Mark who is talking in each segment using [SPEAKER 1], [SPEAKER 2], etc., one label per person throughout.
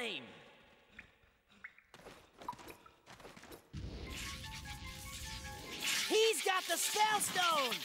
[SPEAKER 1] flame! He's got the spell stone!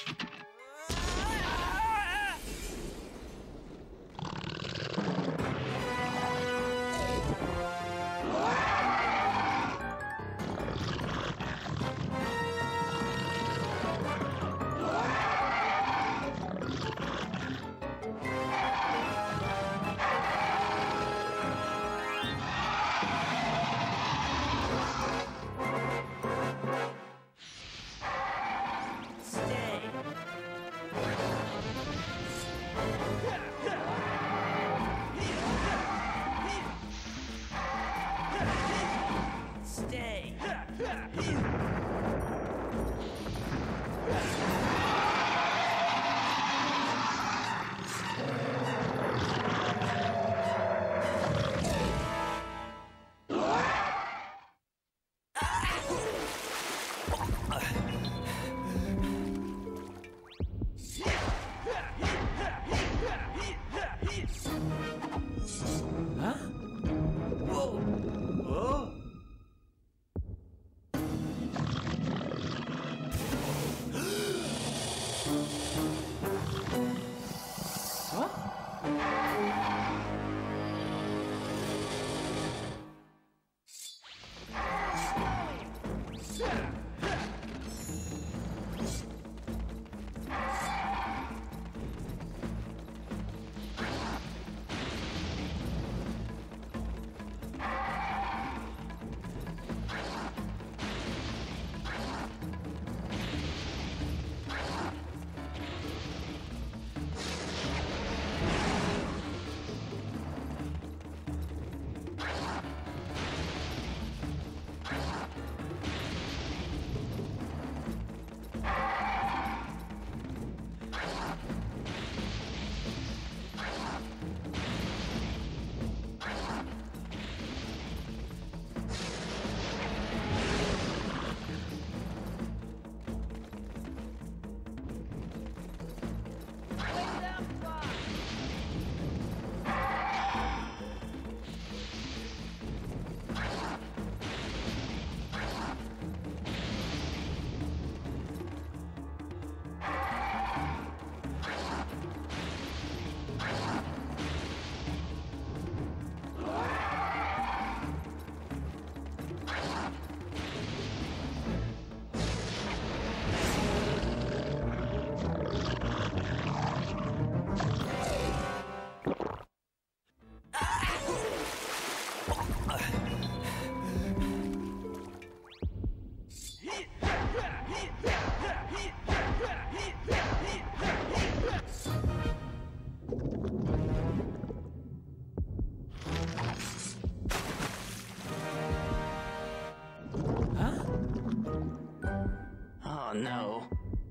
[SPEAKER 2] Oh no.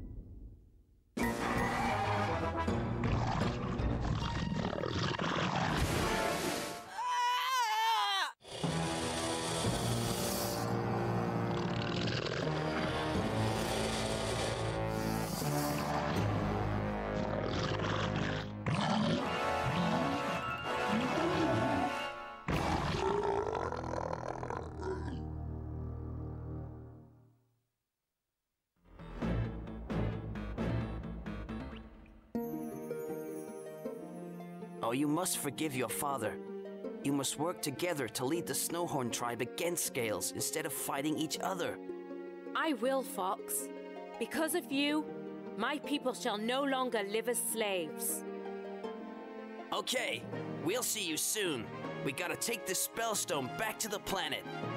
[SPEAKER 1] Oh, you must forgive your father. You must work together to lead the Snowhorn tribe against Scales instead of fighting each other.
[SPEAKER 3] I will, Fox. Because of you, my people shall no longer live as slaves.
[SPEAKER 1] Okay, we'll see you soon. We gotta take this Spellstone back to the planet.